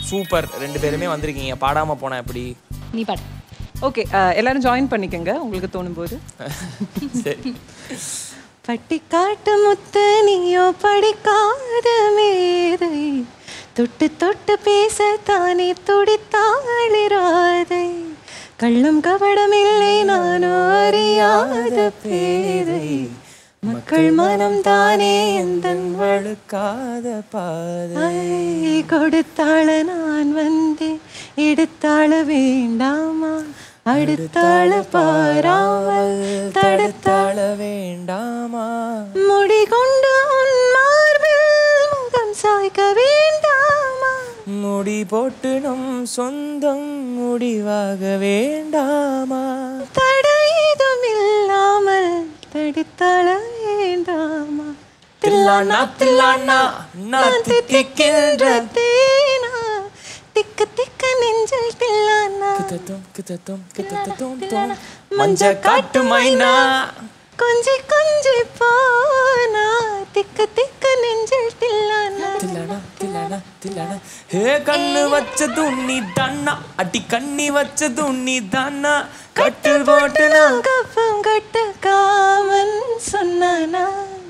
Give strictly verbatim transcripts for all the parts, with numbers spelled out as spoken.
Super. ரெண்டு பேருமே வந்திருக்கீங்க. பாடாம போனா எப்படி? நீ பாடு. ஓகே, எல்லாரும் ஜாயின் பண்ணிக்கங்க உங்களுக்கு தோணும் போது. சரி. பட்டிக்காட்டு முத்து நீயோ படிக்காத மேதை, தொட்டு தொட்டு பேச தானே துடித்தாளிராதை, கள்ளம் கபடம் இல்லை நானோ அறியாத பேதை, மக்கள் மனம் தானே எந்தன் வழுக்காத பாதை, கொடுத்தாள நான் வந்தேன் எடுத்தாள வேண்டாமா, அடுத்தாள பாராமல் தடுத்தாள வேண்டாமா, முடி கொண்டு உன் மார்பில் முகம் சாய்க்க வேண்டாமா, முடி போட்டு நம் சொந்தம் முடிவாக வேண்டாமா, தடையதும் இல்லாமல் தடுத்தாள வேண்டாமா, தில்லானா தில்லானா நான் தித்திக்கின்ற தேனா, திக்கு திக்கு நெஞ்சில் தில்லானா, கிதத்தும் கிதத்தும் கிதத்தும் தோம் மஞ்ச காட்டு மைனா, கொஞ்சி கொஞ்சி போனா, திக்கு திக்கு நெஞ்சில் தில்லானா, தில்லானா தில்லானா தில்லானா, ஹே கண்ணு வச்சது நீ தானா, அடி கண்ணி வச்சது நீ தானா, கட்டு போட்டு நான் கப்பம் கட்ட காமன் சொன்னானா.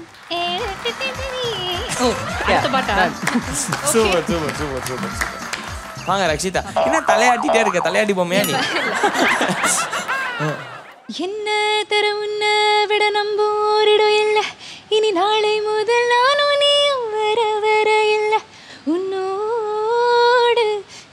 ஓ அடுத்த பாட்டா? Super super super super super. வாங்க ரக்ஷிதா, என்ன தலையாட்டிட்டே இருக்க? தலையாட்டி பொம்மையா நீ? என்ன தர உன்ன விட நம்போரிடம் இல்லை, இனி நாளை முதல் நானும் நீ வர வர இல்லை, உன்னோடு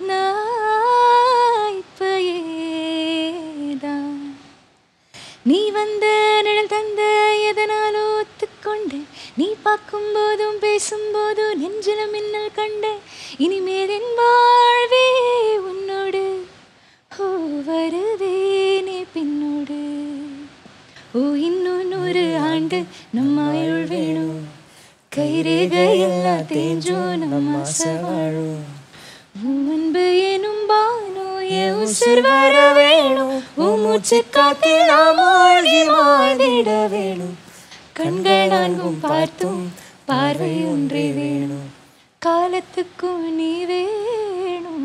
நான் இப்பயேதான், நீ வந்த நிழல் தந்த எதனாலோ ஒத்துக்கொண்டு, நீ பார்க்கும் போதும் பேசும்போதும் நெஞ்சில மின்னல் கண்ட, இனிமேல் என் வாழ்வே உன்னோடு, ஓ வருவேனே பின்னோடு, ஓ இன்னும் நூறு ஆண்டு நம்ம ஆயுள் வேணும், கைரேக எல்லாம் தேஞ்சோ நம்ம ஆசை வாழும், அன்பு எனும் பானோ என் உசிர் வர வேணும், உன் மூச்சு காத்தில் நாம் ஆழ்கி மாறிட வேணும், கண்கள் நான்கும் பார்த்தும் பார்வை ஒன்றே வேணும், காலத்துக்கும் நீ வேணும்.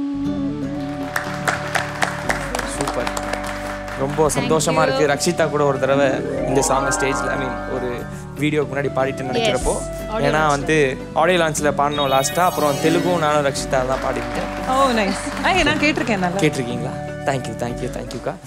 சூப்பர். ரொம்ப சந்தோஷமா இருக்கு. ரக்ஷிதா கூட ஒரு தடவை இந்த சாங் ஸ்டேஜ்ல ஐ மீன் ஒரு வீடியோக்கு முன்னாடி பாடிட்டு நினைக்கிறப்போ, ஏன்னா வந்து ஆடியோ லான்ச்ல பாடினோம் லாஸ்டா, அப்புறம் தெலுங்கும் நானும் ரக்ஷிதா தான் பாடிட்டேன். ஓ நைஸ். நான் கேட்டிருக்கேன். நல்லா கேட்டிருக்கீங்களா? Thank you thank you தேங்க்யூக்கா.